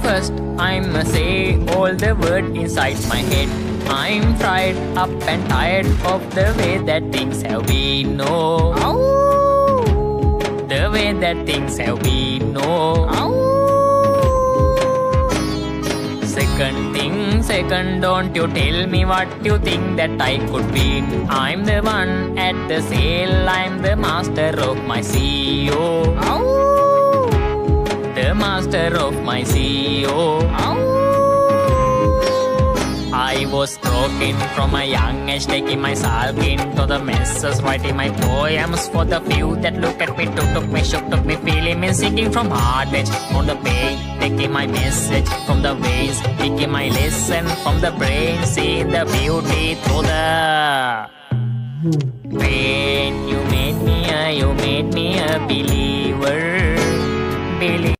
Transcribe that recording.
First, I'ma say all the words inside my head. I'm fried up and tired of the way that things have been. No, the way that things have been. No. Second, don't you tell me what you think that I could be. I'm the one at the sail, I'm the master of my CEO. The master of my CEO. I was broken from a young age, taking my sulk into the messes, writing my poems for the few that look at me, took me, took me, feeling me, singing from heart edge on the pain, taking my message from the veins, taking my lesson from the brain, seeing the beauty through the pain. You made me a believer.